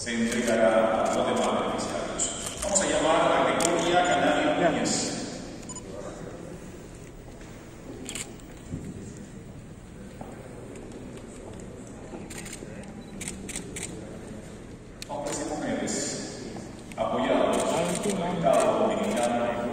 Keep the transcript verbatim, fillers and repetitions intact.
se entregará a los demás beneficiarios. Vamos a llamar a Gregoria Canario Núñez. Hombres y mujeres, apoyados por el Estado Dominicano